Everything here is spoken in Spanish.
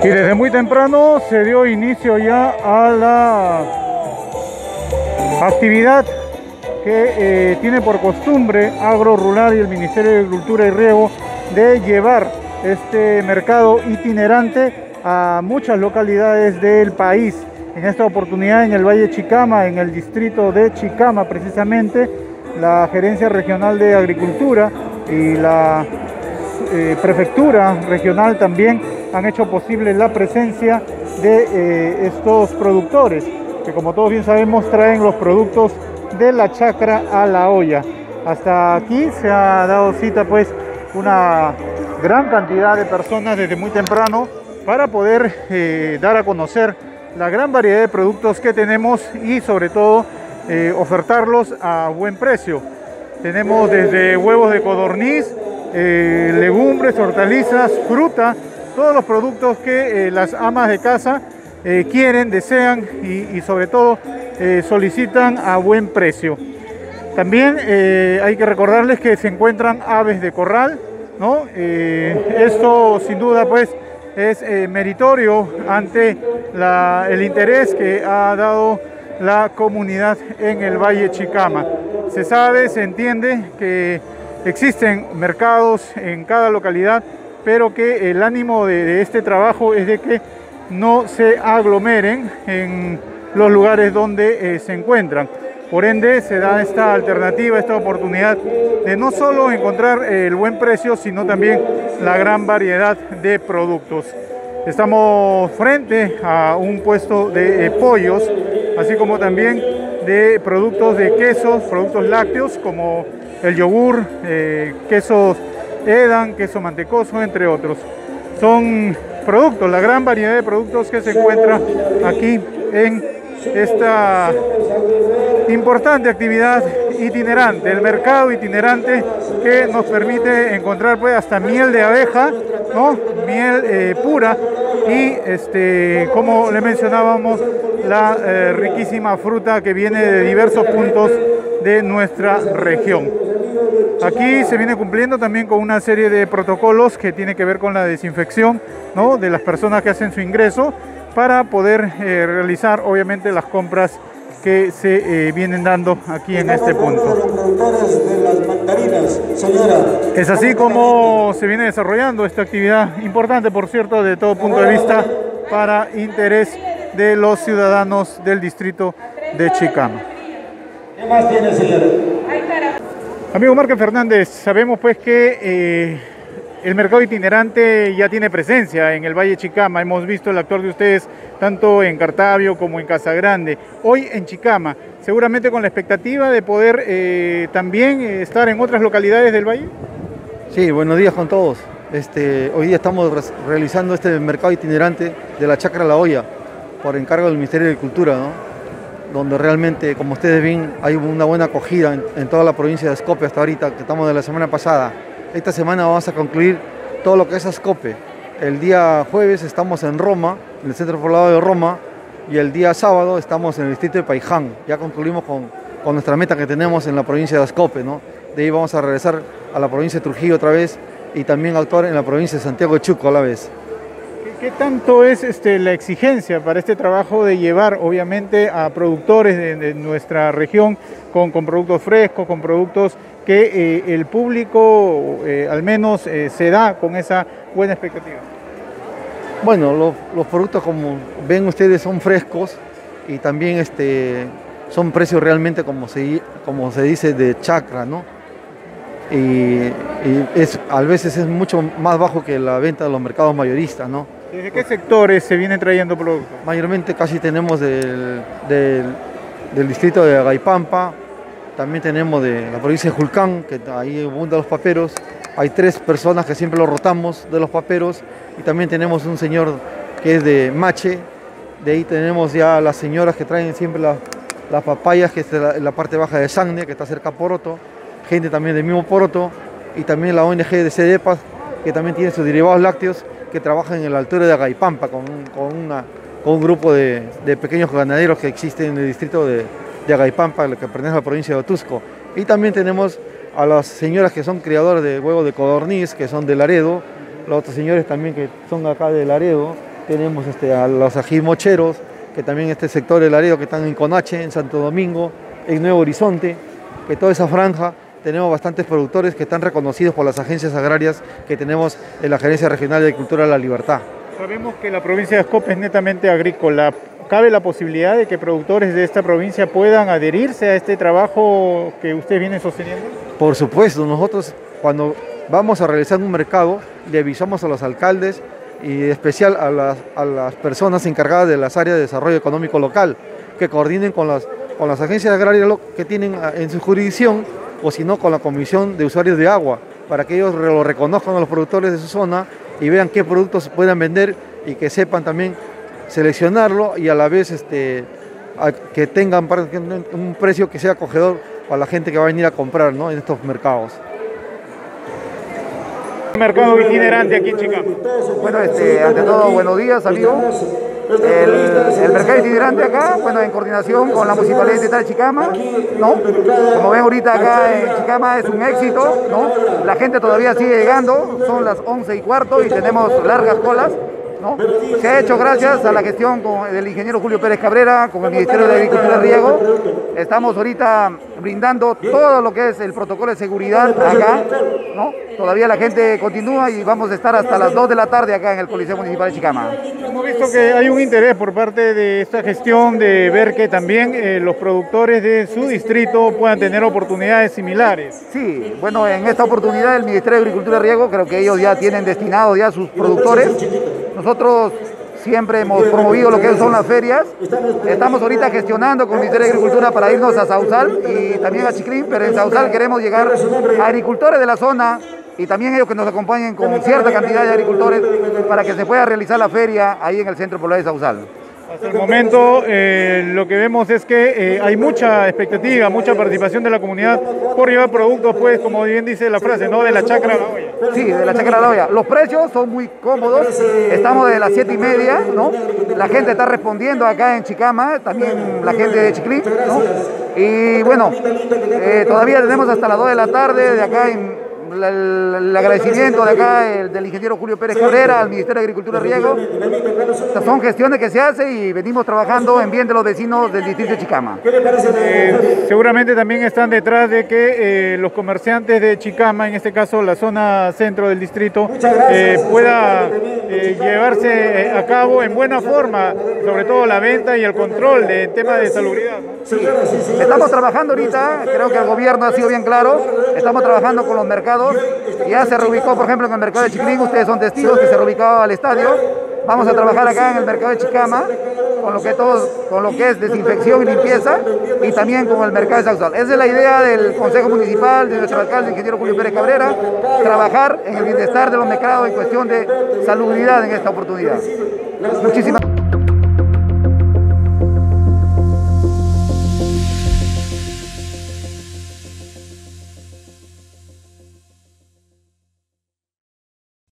Y desde muy temprano se dio inicio ya a la actividad que tiene por costumbre Agro Rural y el Ministerio de Agricultura y Riego de llevar este mercado itinerante a muchas localidades del país. En esta oportunidad en el Valle Chicama, en el distrito de Chicama precisamente, la Gerencia Regional de Agricultura y la Prefectura Regional también han hecho posible la presencia de estos productores, que como todos bien sabemos traen los productos de la chacra a la olla. Hasta aquí se ha dado cita pues una gran cantidad de personas desde muy temprano para poder dar a conocer la gran variedad de productos que tenemos y sobre todo ofertarlos a buen precio. Tenemos desde huevos de codorniz, legumbres, hortalizas, fruta, todos los productos que las amas de casa quieren, desean y sobre todo solicitan a buen precio. También hay que recordarles que se encuentran aves de corral, ¿no? Esto sin duda pues es meritorio ante el interés que ha dado la comunidad en el Valle Chicama. Se sabe, se entiende que existen mercados en cada localidad, pero que el ánimo de este trabajo es de que no se aglomeren en los lugares donde se encuentran. Por ende, se da esta alternativa, esta oportunidad de no solo encontrar el buen precio, sino también la gran variedad de productos. Estamos frente a un puesto de pollos, así como también de productos de quesos, productos lácteos como el yogur, quesos Edam, queso mantecoso, entre otros. Son productos, la gran variedad de productos que se encuentra aquí en esta importante actividad itinerante, el mercado itinerante que nos permite encontrar pues hasta miel de abeja, ¿no? Miel pura y como le mencionábamos, la riquísima fruta que viene de diversos puntos de nuestra región. Aquí se viene cumpliendo también con una serie de protocolos que tiene que ver con la desinfección, ¿no?, de las personas que hacen su ingreso para poder realizar obviamente las compras que se vienen dando aquí en este punto. Es así como se viene desarrollando esta actividad importante, por cierto, de todo punto de vista para interés de los ciudadanos del distrito de Chicama. ¿Qué más tiene, señor? Amigo Márquez Fernández, sabemos pues que el mercado itinerante ya tiene presencia en el Valle Chicama. Hemos visto el actuar de ustedes tanto en Cartavio como en Casagrande. Hoy en Chicama, seguramente con la expectativa de poder también estar en otras localidades del Valle. Sí, buenos días con todos. Hoy día estamos realizando este mercado itinerante de la Chacra La Olla por encargo del Ministerio de Agricultura, ¿no?, donde realmente, como ustedes ven, hay una buena acogida en toda la provincia de Ascope hasta ahorita, que estamos de la semana pasada. Esta semana vamos a concluir todo lo que es Ascope. El día jueves estamos en Roma, en el Centro Poblado de Roma, y el día sábado estamos en el distrito de Paiján. Ya concluimos con nuestra meta que tenemos en la provincia de Ascope, ¿no? De ahí vamos a regresar a la provincia de Trujillo otra vez y también actuar en la provincia de Santiago de Chuco a la vez. ¿Qué tanto es la exigencia para este trabajo de llevar obviamente a productores de nuestra región con productos frescos, con productos que el público al menos se da con esa buena expectativa? Bueno, los productos, como ven ustedes, son frescos y también son precios realmente, como se dice, de chacra, ¿no? Y a veces es mucho más bajo que la venta de los mercados mayoristas, ¿no? ¿Desde qué sectores se vienen trayendo productos? Mayormente casi tenemos del distrito de Agaipampa, también tenemos de la provincia de Julcán, que ahí abundan los paperos. Hay 3 personas que siempre los rotamos de los paperos, y también tenemos un señor que es de Mache. De ahí tenemos ya las señoras que traen siempre las papayas, que es la parte baja de Sanne, que está cerca de Poroto, gente también del mismo Poroto, y también la ONG de CEDEPAS, que también tiene sus derivados lácteos, que trabajan en la altura de Agaipampa con un grupo de pequeños ganaderos que existen en el distrito de Agaipampa, que pertenece a la provincia de Otusco. Y también tenemos a las señoras que son criadoras de huevos de codorniz, que son de Laredo, los otros señores también que son acá de Laredo, tenemos a los ají mocheros, que también este sector del Laredo, que están en Conache, en Santo Domingo, en Nuevo Horizonte, que toda esa franja tenemos bastantes productores que están reconocidos por las agencias agrarias que tenemos en la Gerencia Regional de Agricultura de La Libertad. Sabemos que la provincia de Ascope es netamente agrícola. ¿Cabe la posibilidad de que productores de esta provincia puedan adherirse a este trabajo que usted viene sosteniendo? Por supuesto, nosotros cuando vamos a realizar un mercado le avisamos a los alcaldes y en especial a las personas encargadas de las áreas de desarrollo económico local que coordinen con las agencias agrarias que tienen en su jurisdicción o si no con la Comisión de Usuarios de Agua para que ellos lo reconozcan a los productores de su zona y vean qué productos puedan vender y que sepan también seleccionarlo y a la vez que tengan un precio que sea acogedor para la gente que va a venir a comprar, ¿no?, en estos mercados. Mercado itinerante aquí en Chicama. Bueno, ante todo, buenos días, amigos. El mercado itinerante acá, bueno, en coordinación con la Municipalidad Distrital de Chicama, ¿no? Como ven ahorita acá en Chicama es un éxito, ¿no? La gente todavía sigue llegando, son las 11:15 y tenemos largas colas, ¿no? Se ha hecho gracias a la gestión del ingeniero Julio Pérez Cabrera, con el Ministerio de Agricultura y Riego. Estamos ahorita brindando todo lo que es el protocolo de seguridad acá, ¿no? Todavía la gente continúa y vamos a estar hasta las 2 de la tarde acá en el Coliseo Municipal de Chicama. Hemos visto que hay un interés por parte de esta gestión de ver que también los productores de su distrito puedan tener oportunidades similares. Sí, bueno, en esta oportunidad el Ministerio de Agricultura y Riego, creo que ellos ya tienen destinados ya sus productores. Nosotros siempre hemos promovido lo que son las ferias. Estamos ahorita gestionando con el Ministerio de Agricultura para irnos a Sausal y también a Chiclín, pero en Sausal queremos llegar a agricultores de la zona y también ellos que nos acompañen con cierta cantidad de agricultores para que se pueda realizar la feria ahí en el Centro Poblado de Sausal. Hasta el momento lo que vemos es que hay mucha expectativa, mucha participación de la comunidad por llevar productos, pues, como bien dice la frase, ¿no?, de la chacra a la olla. Sí, de la chacra a la olla. Los precios son muy cómodos, estamos desde las 7:30, ¿no? La gente está respondiendo acá en Chicama, también la gente de Chiclín, ¿no? Y bueno, todavía tenemos hasta las 2 de la tarde de acá en el agradecimiento de acá del ingeniero Julio Pérez Cabrera, al Ministerio de Agricultura y Riego. Estas son gestiones que se hacen y venimos trabajando en bien de los vecinos del distrito de Chicama. Seguramente también están detrás de que los comerciantes de Chicama, en este caso la zona centro del distrito, pueda llevarse a cabo en buena forma, sobre todo la venta y el control de temas de salubridad, ¿no? Sí, estamos trabajando ahorita, creo que el gobierno ha sido bien claro, estamos trabajando con los mercados, ya se reubicó, por ejemplo, en el mercado de Chiclín, ustedes son testigos que se reubicó al estadio, vamos a trabajar acá en el mercado de Chicama, con lo que es desinfección y limpieza, y también con el mercado de Sausal. Esa es la idea del Consejo Municipal, de nuestro alcalde, el ingeniero Julio Pérez Cabrera, trabajar en el bienestar de los mercados en cuestión de salubridad en esta oportunidad. Muchísimas gracias.